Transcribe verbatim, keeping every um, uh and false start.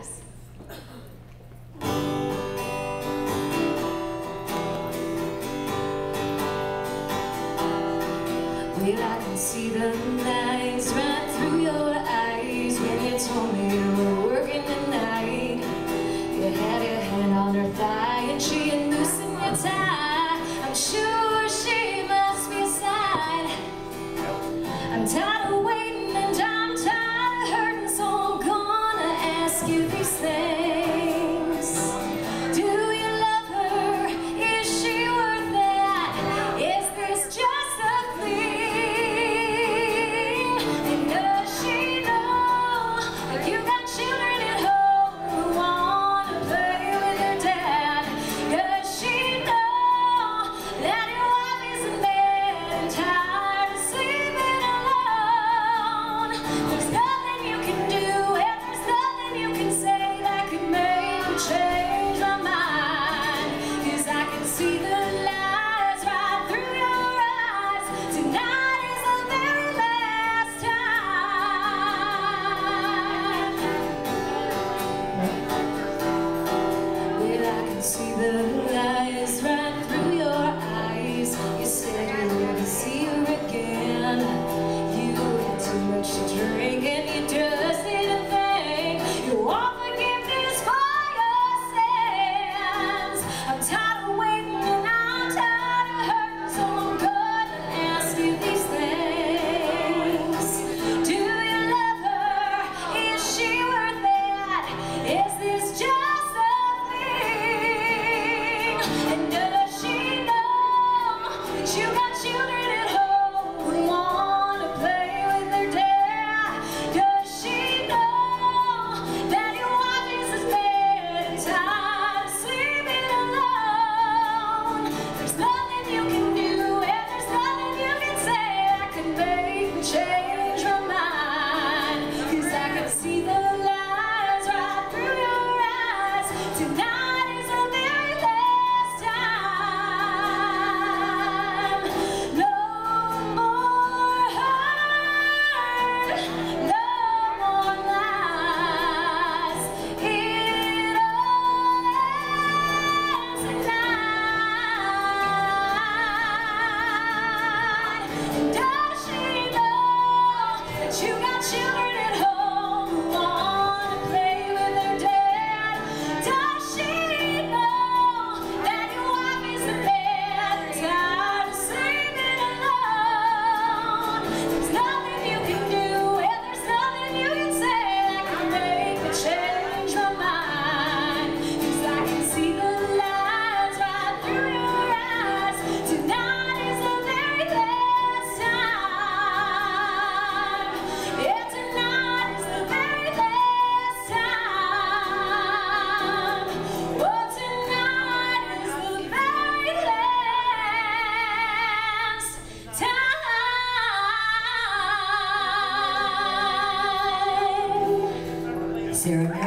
eyes. Well, I can see the lights right through your eyes when you told me you were working tonight. You had your hand on her thigh and she had loosened your tie. I'm sure she must be a sign. I'm tired of waiting and I'm tired of hurting, so I'm gonna ask you these things. Do you love her? Is she worth that? Is this just a fling? And does she know that you got children at home who wanna play with their dad? Does she know that your wife is in bed and tired of sleeping alone? There's nothing you can do and there's nothing you can say that could make me change my mind. 'Cause I can see the lies right through your eyes. Tonight is the very last time. Well, I can see the lies right through your eyes. You said you would never see her again. You had too much to drink and you just didn't think. You want forgiveness for your sins. I'm tired of waiting and I'm tired of hurting, so I'm gonna ask you these things. Do you love her? Is she worth it? Is this just a fling? And does she know that you got children at home who wanna play with their dad? Does she know that your wife is in bed and tired of sleeping alone? There's nothing you can do and there's nothing you can say that can make me change my mind. 'Cause I can see the lies right through your eyes. Tonight is the very last time. No more hurt, no more lies. It all ends tonight. Does she know that you got children at home who wanna play with their dad? Does she know that your wife is in bed and tired of sleeping alone? There's nothing you can do and there's nothing you can say that can make me change my mind. 'Cause I can see the lies right through your eyes. Tonight is the very last time. Yeah, tonight is the very last time. Oh, tonight is the very last time. Sarah.